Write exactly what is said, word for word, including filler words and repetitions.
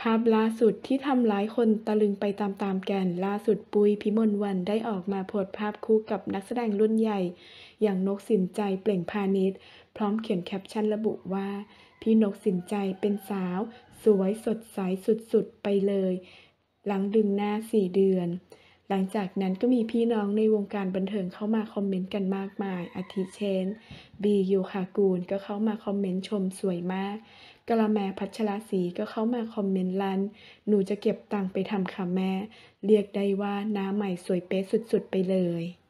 ภาพล่าสุดที่ทำร้ายคนตะลึงไปตามๆกัน ล่าสุดปุ้ย พิมลวรรณ ได้ออกมาโพสต์ภาพคู่กับนักแสดงรุ่นใหญ่ อย่างนกสินใจ เปล่งพานิช พร้อมเขียนแคปชั่นระบุว่า พี่นกสินใจเป็นสาว สวยสดใสสุดๆ ไปเลย หลังดึงหน้า สี่ เดือน หลังจากนั้นก็มีพี่น้องในวงการบันเทิงเข้ามาคอมเมนต์กันมากมาย อาทิเช่น บี ยูคากูล ก็เข้ามาคอมเมนต์ชมสวยมาก กะละแม พัชรศรี ก็เข้ามาคอมเมนต์ลั่น หนูจะเก็บตังค์ไปทำค่ะแม่ เรียกได้ว่าหน้าใหม่สวยเป๊ะสุดๆ ไปเลย